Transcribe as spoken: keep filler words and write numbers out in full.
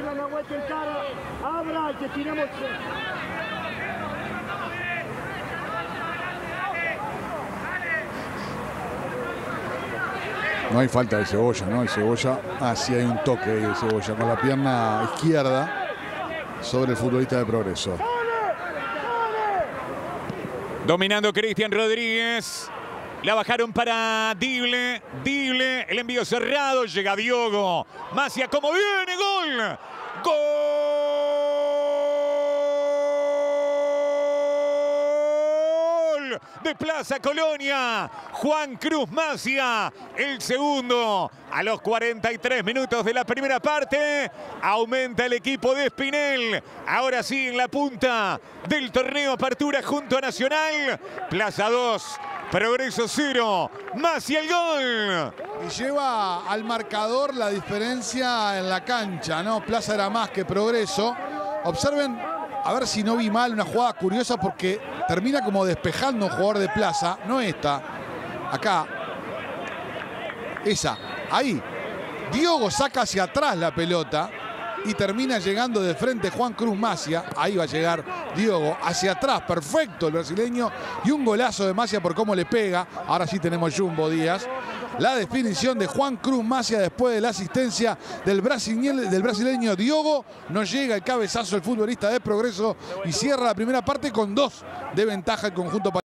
No hay falta de Cebolla, ¿no? El Cebolla, ah, sí hay un toque ahí de Cebolla con la pierna izquierda sobre el futbolista de Progreso. Dominando Cristian Rodríguez. La bajaron para Dible. Dible, el envío cerrado. Llega Diogo. Macia, como viene, gol. Gol de Plaza Colonia. Juan Cruz Macia, el segundo. A los cuarenta y tres minutos de la primera parte, aumenta el equipo de Espinel. Ahora sí, en la punta del torneo Apertura junto a Nacional. Plaza dos, Progreso cero. Macia el gol. Y lleva al marcador la diferencia en la cancha, ¿no? Plaza era más que Progreso. Observen, a ver si no vi mal, una jugada curiosa porque termina como despejando un jugador de Plaza. No esta, acá. Esa, ahí. Diogo saca hacia atrás la pelota y termina llegando de frente Juan Cruz Macia. Ahí va a llegar Diogo hacia atrás, perfecto el brasileño. Y un golazo de Macia por cómo le pega. Ahora sí tenemos Jumbo Díaz. La definición de Juan Cruz Macia después de la asistencia del brasileño, del brasileño Diogo. No llega el cabezazo el futbolista de Progreso y cierra la primera parte con dos de ventaja el conjunto.